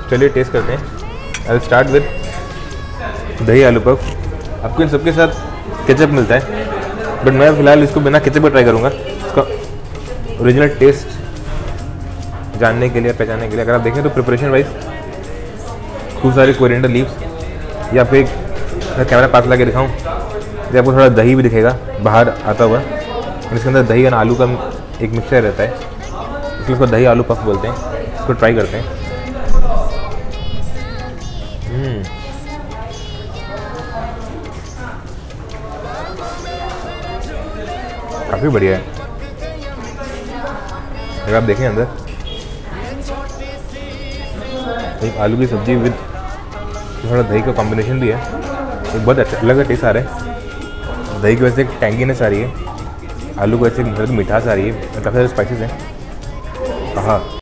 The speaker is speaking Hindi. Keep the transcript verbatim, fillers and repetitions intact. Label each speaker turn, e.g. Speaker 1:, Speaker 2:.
Speaker 1: चलिए टेस्ट करते हैं। आई विल स्टार्ट विद दही आलू पफ। आपको इन सबके साथ केचप मिलता है, बट मैं फ़िलहाल इसको बिना केचप का ट्राई करूँगा। इसका ओरिजिनल टेस्ट जानने के लिए, पहचानने के लिए, अगर आप देखें तो प्रिपरेशन वाइज खूब सारे कोरिएंडर लीव्स, या फिर मैं कैमरा पास ला के दिखाऊँ तो आपको थोड़ा दही भी दिखेगा बाहर आता हुआ, और इसके अंदर दही और आलू का एक मिक्सचर रहता है, इसलिए उसको दही आलू पफ बोलते हैं। इसको ट्राई करते हैं। काफ़ी बढ़िया है। अगर आप देखें अंदर एक आलू की सब्जी विद थोड़ा दही का कॉम्बिनेशन भी है, एक बहुत अच्छा अलग टेस्ट आ रहा है। दही की वजह से एक टैंगीनेस आ रही है, आलू की वजह से मिठास आ रही है, काफ़ी सारे स्पाइसेस हैं। हाँ।